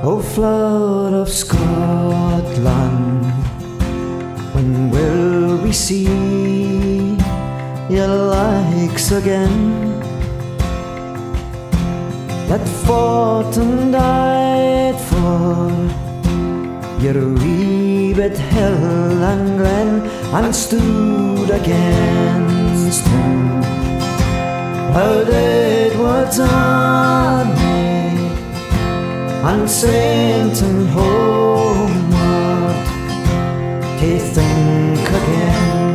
O flower of Scotland, when will we see your likes again? That fought and died for your wee bit hill and glen, and stood against him. How did Edward's army and sent him homeward to think again?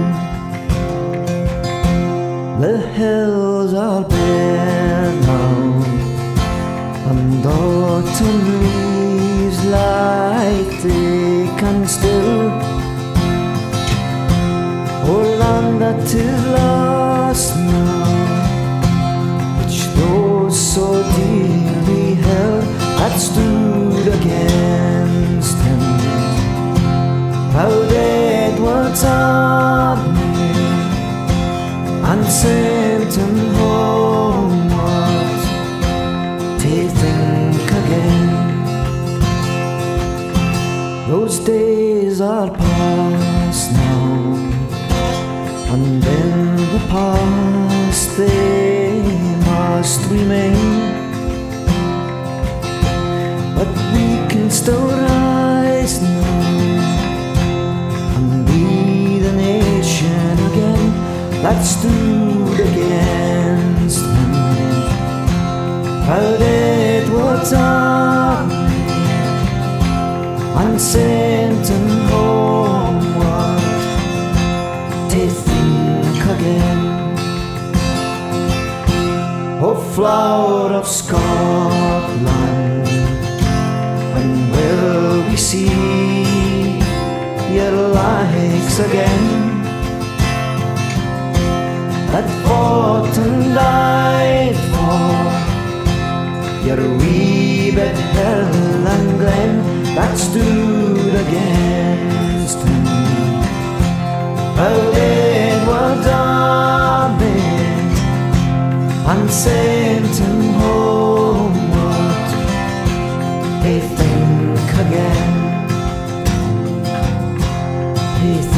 The hills are bare now, and autumn leaves lie thick and still. O land that is lost now, which those so dearly held, that stood against him. Proud Edward's army and sent him homeward to think again. Those days are past now, and in the past they must remain. But we can still rise now and be the nation again that stood against him. Proud Edward's army and sent him homeward to think again. O flower of Scotland, when will we see your likes again? That fought and died for your wee bit hill and glen, that stood against him. Proud Edward's army and sent him homeward to think again.